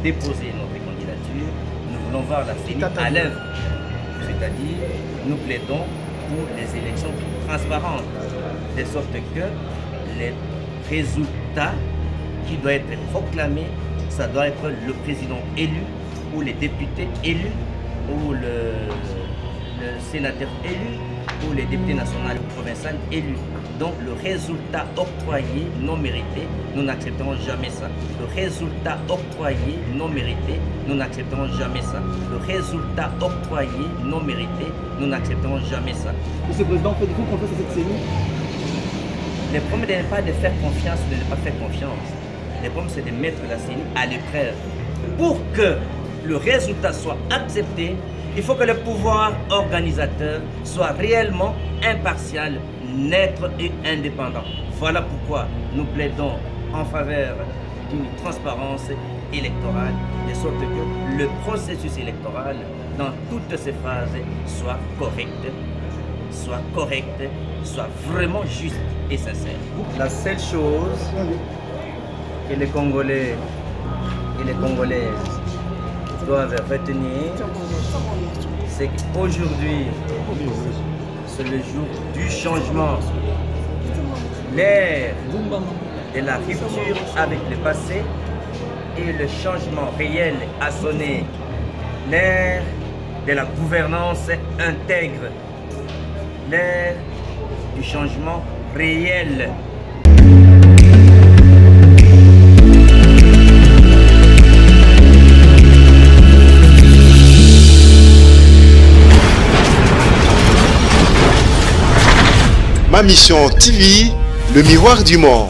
déposer notre candidature. Nous voulons voir la CENI à l'œuvre. C'est-à-dire, nous plaidons pour les élections transparentes, de sorte que les résultats qui doivent être proclamés, ça doit être le président élu, ou les députés élus, ou le sénateur élu, ou les députés nationaux ou provinciaux élus. Donc le résultat octroyé non mérité, nous n'accepterons jamais ça. Le résultat octroyé non mérité, nous n'accepterons jamais ça. Le résultat octroyé non mérité, nous n'accepterons jamais ça. Monsieur le Président, faites-vous confiance à cette CENI? Le problème n'est pas de faire confiance ou de ne pas faire confiance. Le problème, c'est de mettre la CENI à l'épreuve. Pour que le résultat soit accepté, il faut que le pouvoir organisateur soit réellement impartial, neutre et indépendant. Voilà pourquoi nous plaidons en faveur d'une transparence électorale, de sorte que le processus électoral, dans toutes ses phases, soit correct, soit vraiment juste et sincère. La seule chose que les Congolais et les Congolaises doivent retenir, c'est qu'aujourd'hui, c'est le jour du changement. L'ère de la rupture avec le passé et le changement réel a sonné. L'ère de la gouvernance intègre. L'ère du changement réel. Ma Mission TV, le miroir du monde.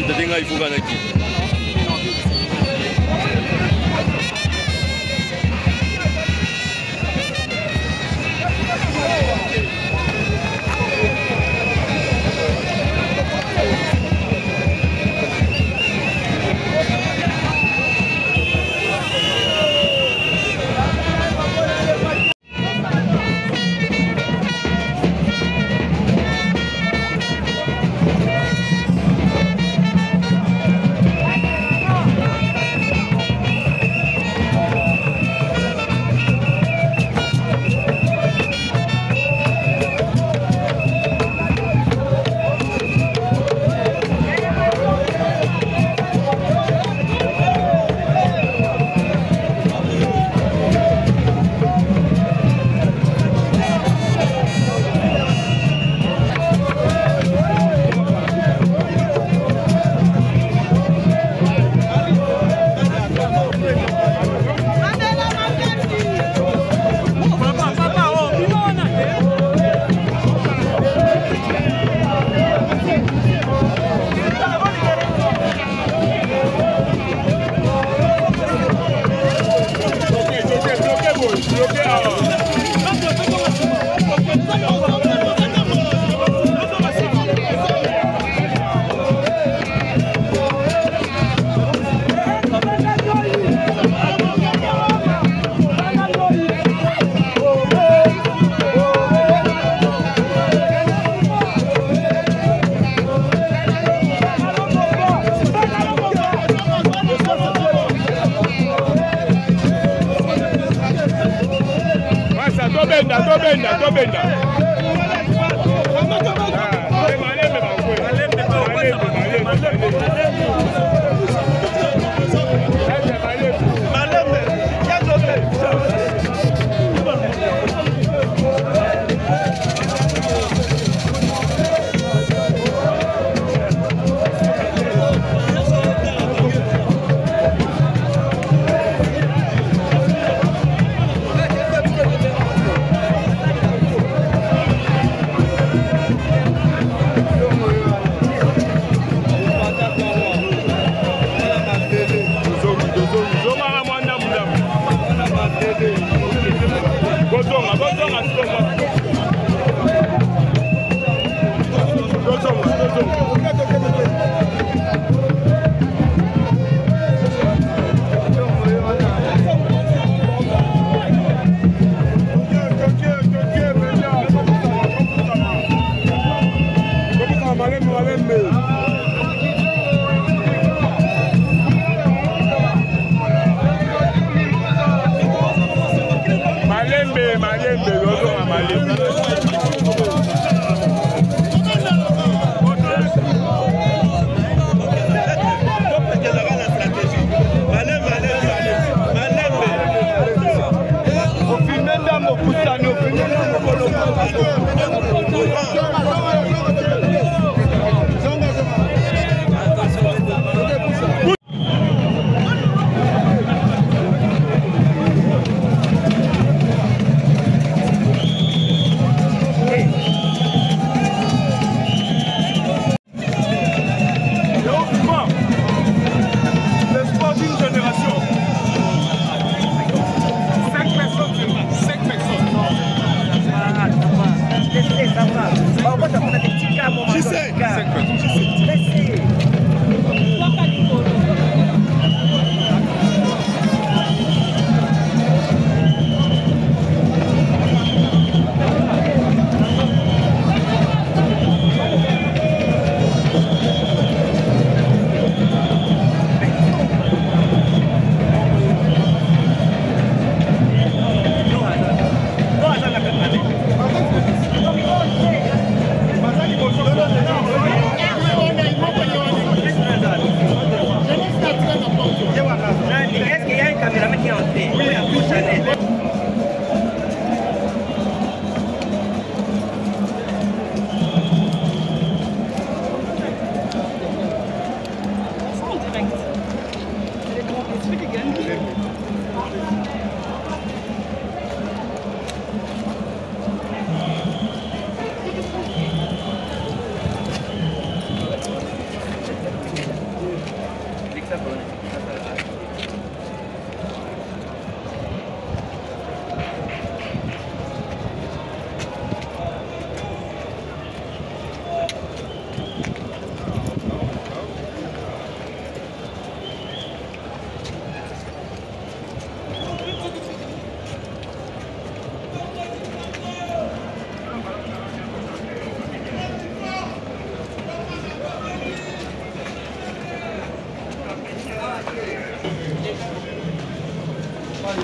Tatenga il faut gagner.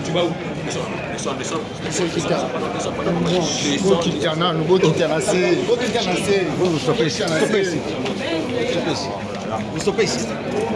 Tu vas où? Vous stoppez ici.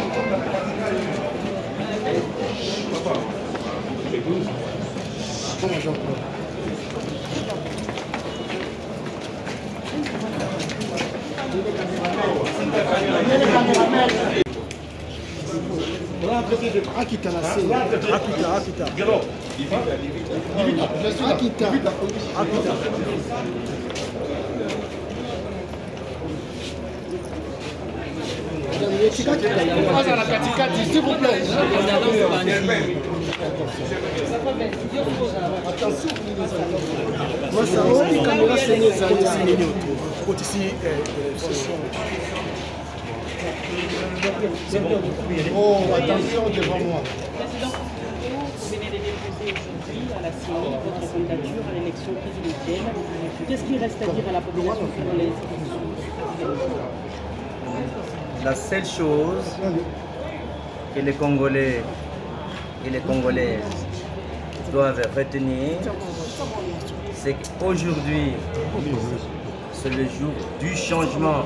S'il vous plaît. Oh, attention devant moi. Président, vous venez de déposer aujourd'hui à la CENI votre candidature à l'élection présidentielle. Qu'est-ce qu'il reste à dire à la population sur les élections? La seule chose que les Congolais et les Congolaises doivent retenir, c'est qu'aujourd'hui, c'est le jour du changement.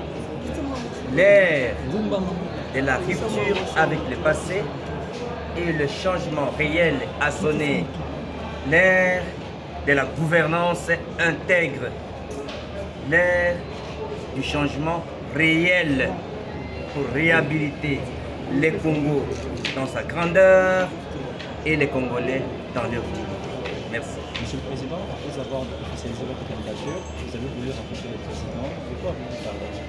L'ère de la rupture avec le passé et le changement réel a sonné. L'ère de la gouvernance intègre. L'ère du changement réel pour réhabiliter les Congos dans sa grandeur et les Congolais dans leur vie. Merci. Monsieur le Président, après avoir officialisé votre candidature, vous avez voulu rencontrer le Président. De quoi vous parlez?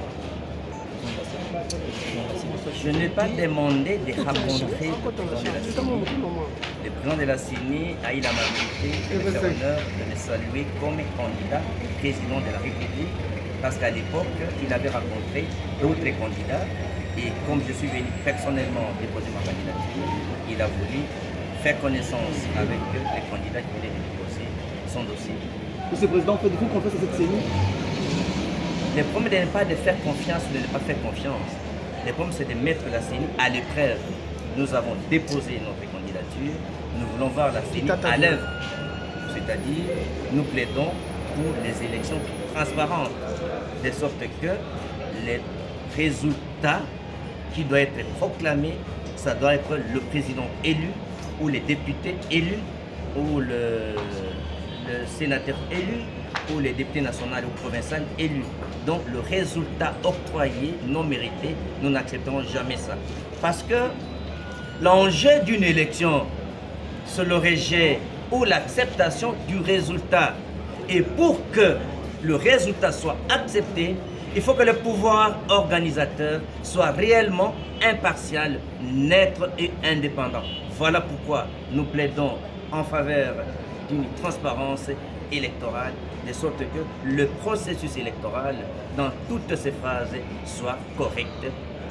Je n'ai pas demandé de rencontrer le président de la CENI. Le président de la CENI a eu l'amabilité et l'honneur de le saluer comme candidat président de la République parce qu'à l'époque, il avait rencontré d'autres candidats et comme je suis venu personnellement déposer ma candidature, il a voulu faire connaissance avec les candidats qui voulaient déposer son dossier. Monsieur le Président, faites-vous confiance à cette CENI? Le problème n'est pas de faire confiance ou de ne pas faire confiance. Le problème, c'est de mettre la CENI à l'épreuve. Nous avons déposé notre candidature. Nous voulons voir la CENI à l'œuvre. C'est-à-dire, nous plaidons pour les élections transparentes. De sorte que les résultats qui doivent être proclamés, ça doit être le président élu, ou les députés élus, ou le sénateur élu, ou les députés nationaux ou provinciaux élus. Donc le résultat octroyé, non mérité, nous n'accepterons jamais ça. Parce que l'enjeu d'une élection, c'est le rejet ou l'acceptation du résultat. Et pour que le résultat soit accepté, il faut que le pouvoir organisateur soit réellement impartial, neutre et indépendant. Voilà pourquoi nous plaidons en faveur d'une transparence électorale, de sorte que le processus électoral, dans toutes ses phases, soit correct,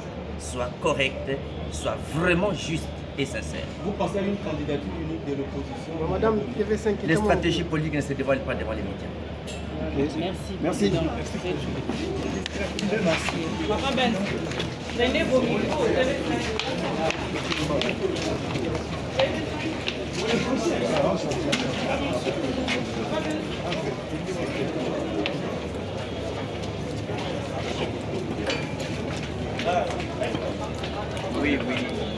soit vraiment juste et sincère. Vous pensez à une candidature unique de l'opposition? Madame TV5, les stratégies politiques ne se dévoilent pas devant les médias. Merci. Merci. Merci. Papa Ben, prenez vos micros. Oui, oui.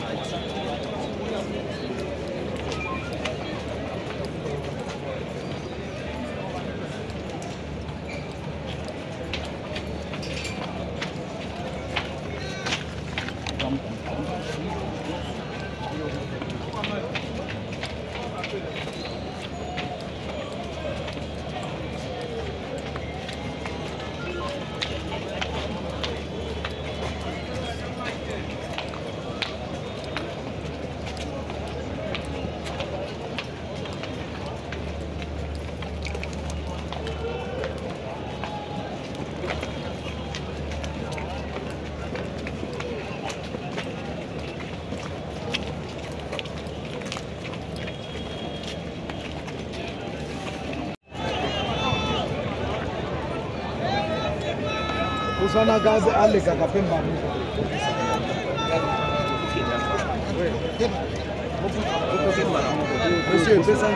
Usana gaze aleka kapemba. Monsieur, 200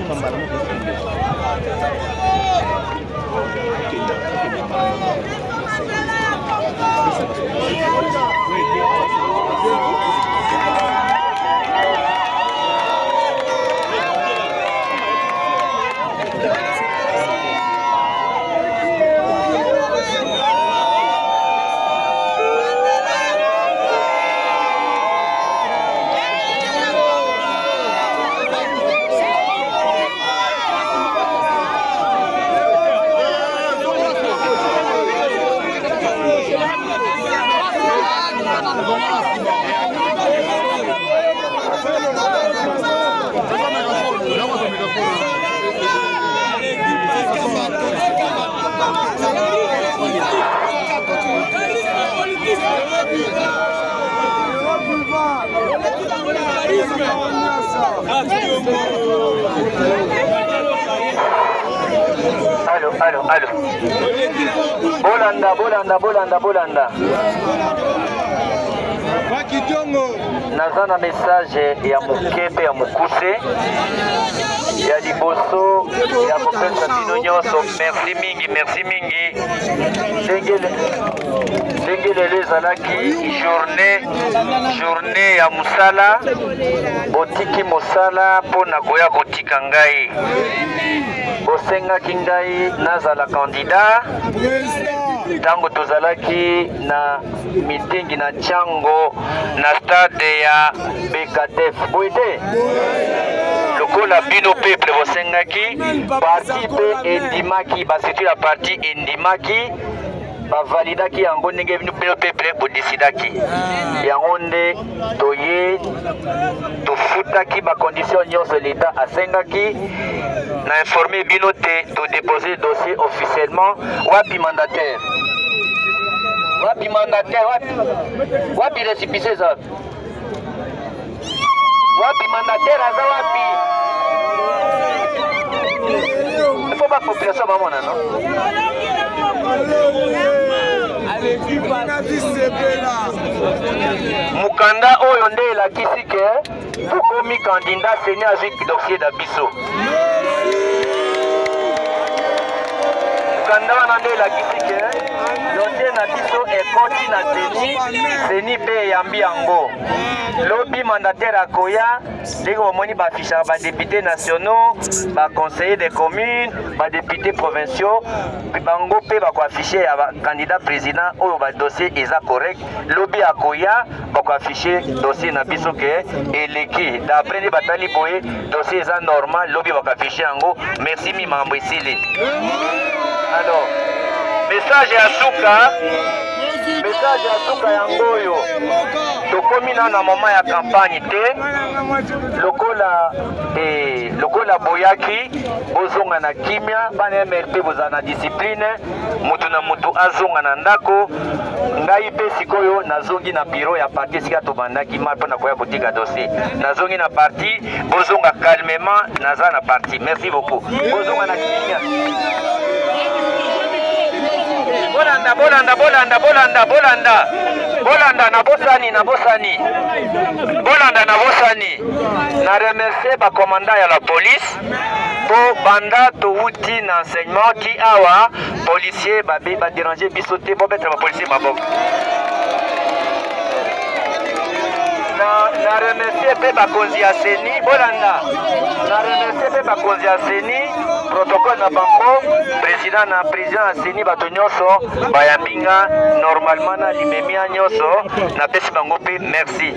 Allô. Bolanda. Naza na message ya mokepe ya mokuse ya liboso ya kopesa bino nyonso merci mingi ndenge lelo ezalaki journée ya mosala botiki mosala mpona koya kotika ngai bosengaki ngai nazala candidat ntango tozalaki na mitingi na Tchango na stade ya BKTF boyete lokola bino peuple bosengaki parti pe endimaki basitu ya parti endimaki bavalidaki yango ndenge bino peuple bodesidaki yango nde toye tofutaki bacondition nyonso l'État asengaki na informé bino te to déposer dossier officiellement wapi mandataire wapi récépissé za wapi mandataire aza wapi il faut pas population mamona non mukanda oyo nde elakisi ke tokomi candidat seni azwi dossier da biso mukanda wana nde elakisi ke dossier na biso ekoti na seni mpe eyambi yango lobi mandataire akoya ndenge bomoni baafishaka badepute nationaux baconseiller des communes badepute provinciaux bango mpe bakoafishe ya candidat président oyo badossier eza correct lobi akoya bakoafishe dossier na biso ke eleki d'après nde batali boye dossier eza normal lobi bakoafishe yango merci mi mambo esili alors message ya suka yango oyo tokomi na moment ya campagne te lokola boyaki bozonga na kimia bana MRP bozala na discipline mutu na mutu azonga na ndako ngai pe sikoyo nazongi na bureau ya parti sika tobandaki mal mpona koya kotika dossier nazongi na parti bozonga calmement naza na parti merci beaucoup bozonga na kimia Bolanda na bosani na remercier ba commandant ya la police po banda to uti na enseignement ki awa policier ba déranger biso te bo betre ba policier maboko na remercier pe ba konzi ya seni Bolanda na remercier pe ba konzi ya seni protocole na bango président na seni bato nyonso bayambinga normalement na limemia nyonso na pesi bango pe merci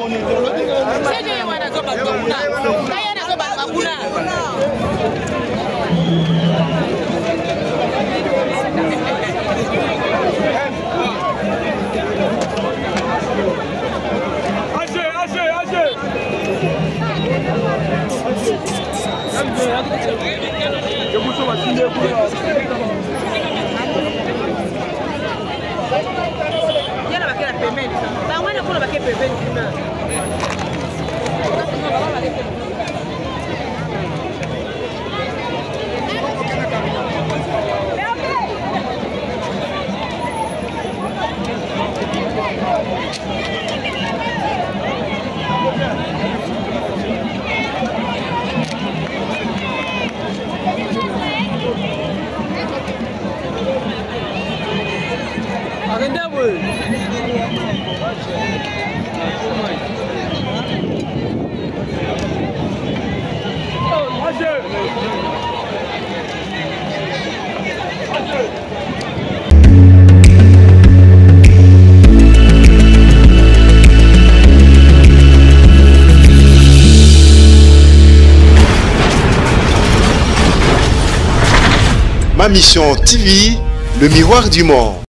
Saya Ma mission TV, le miroir du monde.